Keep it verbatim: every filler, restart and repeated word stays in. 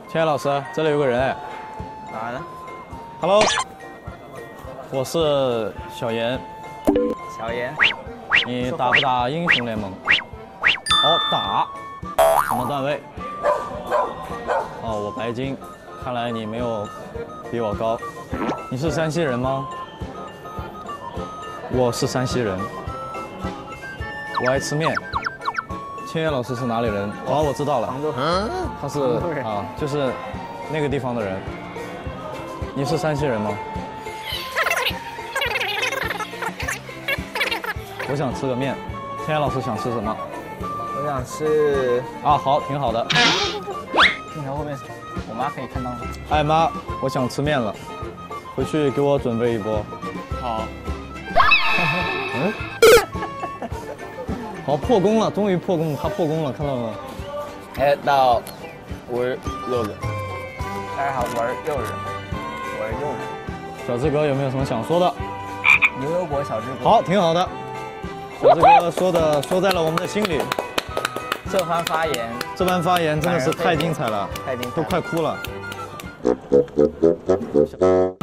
千叶老师，这里有个人哎。 哪呢 ？Hello， 我是小严。 小严， 你打不打英雄联盟？哦，打。什么段位？哦，我白金。看来你没有比我高。你是山西人吗？我是山西人。我爱吃面。千叶老师是哪里人？哦，我知道了。 杭州。 他是啊，就是那个地方的人。你是山西人吗？我想吃个面。千叶老师想吃什么？ 我想吃啊，好，挺好的。 镜头后面，我妈可以看到吗？ 哎妈，我想吃面了，回去给我准备一波。 好。 嗯。好，破功了，终于破功了，他破功了，看到了吗？ 哎，到我是柚子。大家好，我是柚子，我是柚子。 小志哥有没有什么想说的？ 牛油果小志哥。 好，挺好的。小志哥说的说在了我们的心里。 这番发言， 这番发言真的是太精彩了， 太精彩了， 都快哭了。